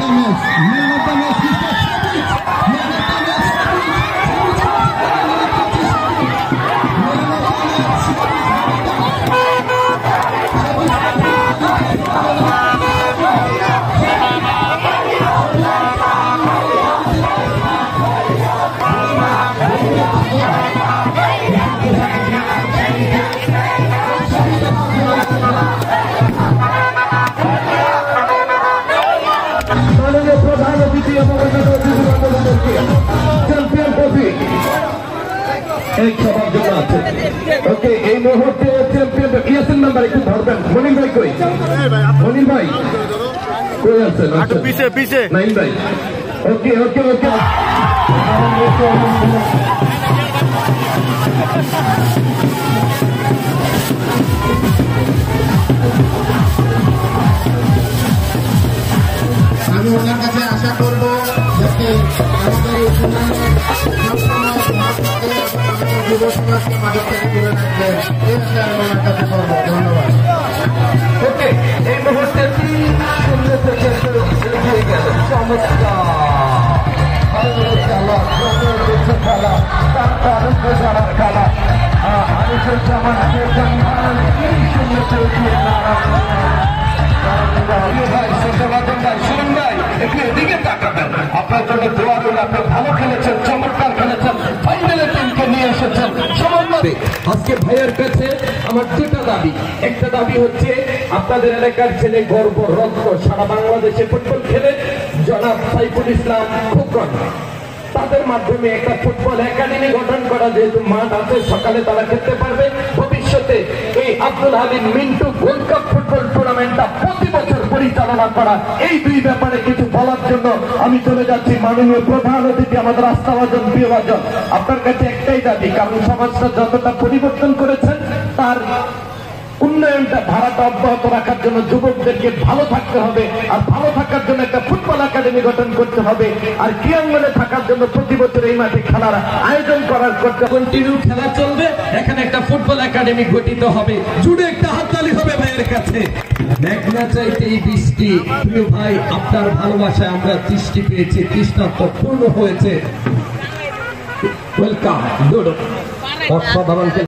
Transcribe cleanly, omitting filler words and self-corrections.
ওকে এই মুহূর্তে champion Yasin member একটু ধরবেন মনির ভাই কই মনির ভাই কই আছেন একটু পিছে পিছে নাইন ভাই ওকে ওকে ওকে আমি ওনার কাছে আশা করবো যাতে আমাদের এই যুব সমাজকে মাদক থেকে দূরে রাখবেন এই আশা আমি ওনার কাছে করবো। ধন্যবাদ। ওকে এই মুহূর্তে 3-0 থেকে এগিয়ে গেল চমৎকার খেলা তার খেলা আনিসুজ্জামান 3-0 থেকে আপনার জন্য দোয়া রইল। আপনি ভালো খেলেছেন, চমৎকার খেলেছেন, ফাইনালের টিমকে নিয়ে এসেছেন। আজকে ভাইয়ের কাছে আমার দুটা দাবি। একটা দাবি হচ্ছে আপনাদের এলাকার ছেলে গর্ব রত্ন সারা বাংলাদেশে ফুটবল খেলে জনাব সাইফুল ইসলাম খোকন, তাদের মাধ্যমে একটা ফুটবল একাডেমি গঠন করা, যেহেতু মাঠ আছে সকালে তারা খেলতে পারবে। ভবিষ্যতে এই Abdul Halim Mintu gold cup football টুর্নামেন্টটা প্রতি বছর পরিচালনা করা, এই দুই ব্যাপারে কিছু বলার জন্য আমি চলে যাচ্ছি মাননীয় প্রধান অতিথি আমাদের আস্থাভাজন প্রিয়ভাজন। আপনার কাছে একটাই দাবি, কারণ সমাজটা যতটা পরিবর্তন করেছেন তার উন্নয়নটা ধারাটা অব্যাহত রাখার জন্য যুবকদেরকে ভালো থাকতে হবে, আর ভালো থাকার জন্য একটা ফুটবল একাডেমি গঠন করতে হবে, আর ক্রীড়াঙ্গনে থাকার জন্য প্রতি বছর এই মাঠে খেলার আয়োজন করার করতে কন্টিনিউ খেলা চলবে। এখানে একটা ফুটবল একাডেমি গঠিত হবে। জুড়ে একটা হাততালি হবে ভাইয়ের কাছে। মেঘনা চাইতে এই বৃষ্টি, প্রিয় ভাই আপনার ভালোবাসায় আমরা দৃষ্টি পেয়েছি, তৃষ্ণা পূর্ণ হয়েছে। ওয়েলকাম। অসাধারণ।